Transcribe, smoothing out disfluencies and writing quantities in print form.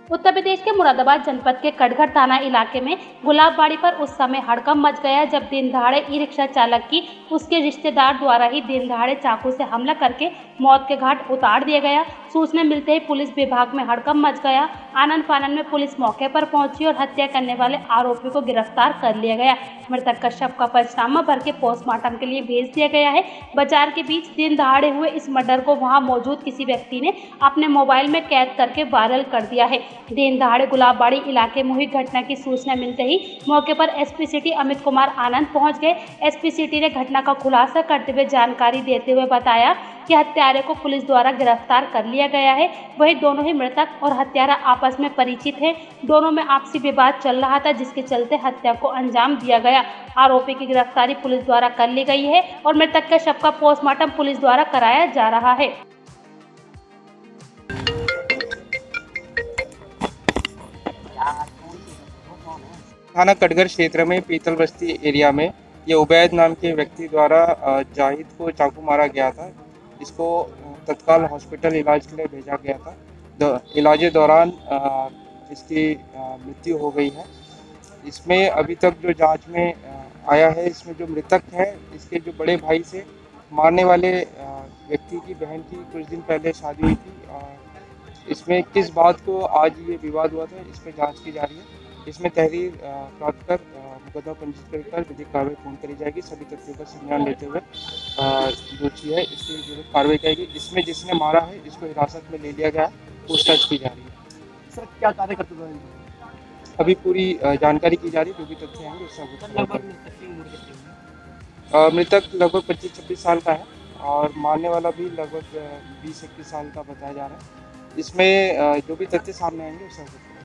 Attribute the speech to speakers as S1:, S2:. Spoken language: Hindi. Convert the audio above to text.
S1: उत्तर प्रदेश के मुरादाबाद जनपद के कटघर थाना इलाके में गुलाबबाड़ी पर उस समय हड़कंप मच गया जब दिन दहाड़े ई रिक्शा चालक की उसके रिश्तेदार द्वारा ही दिन दहाड़े चाकू से हमला करके मौत के घाट उतार दिया गया। सूचना मिलते ही पुलिस विभाग में हड़कंप मच गया। आनन फानन में पुलिस मौके पर पहुंची और हत्या करने वाले आरोपी को गिरफ्तार कर लिया गया। मृतक का शव का पंचनामा भर के पोस्टमार्टम के लिए भेज दिया गया है। बाजार के बीच दिन दहाड़े हुए इस मर्डर को वहां मौजूद किसी व्यक्ति ने अपने मोबाइल में कैद करके वायरल कर दिया है। दिन दहाड़े गुलाबबाड़ी इलाके में हुई घटना की सूचना मिलते ही मौके पर एसपी सिटी अमित कुमार आनंद पहुंच गए। एसपी सिटी ने घटना का खुलासा करते हुए जानकारी देते हुए बताया कि हत्यारे को पुलिस द्वारा गिरफ्तार कर लिया गया है। वही दोनों ही मृतक और हत्यारा आपस में परिचित हैं। दोनों में आपसी विवाद चल रहा था जिसके चलते हत्या को अंजाम दिया गया। आरोपी की गिरफ्तारी पुलिस द्वारा कर ली गई है और मृतक के शव का पोस्टमार्टम पुलिस द्वारा कराया जा रहा है।
S2: थाना कटघर क्षेत्र में पीतल बस्ती एरिया में ये उबैद नाम के व्यक्ति द्वारा जाहिद को चाकू मारा गया था। इसको तत्काल हॉस्पिटल इलाज के लिए भेजा गया था। इलाज दौरान इसकी मृत्यु हो गई है। इसमें अभी तक जो जांच में आया है, इसमें जो मृतक है इसके जो बड़े भाई से मारने वाले व्यक्ति की बहन की कुछ दिन पहले शादी हुई थी। इसमें किस बात को आज ये विवाद हुआ था, इस पर जाँच की जा रही है। इसमें तहरीर प्राप्त कर मुकदमा पंजीकृत कर विधिक कार्रवाई पूर्ण करी जाएगी। सभी तथ्यों का संज्ञान लेते हुए दोषी है इसकी विधिक कार्रवाई करेगी। इसमें जिसने मारा है इसको हिरासत में ले लिया गया, पूछताछ की जा रही है।
S3: सर क्या कार्य करते थे?
S2: अभी पूरी जानकारी की जा रही है, जो भी तथ्य आएंगे उसका मृतक लगभग 25-26 साल का है और मारने वाला भी लगभग 20-21 साल का बताया जा रहा है। इसमें जो भी तथ्य सामने आएंगे उसका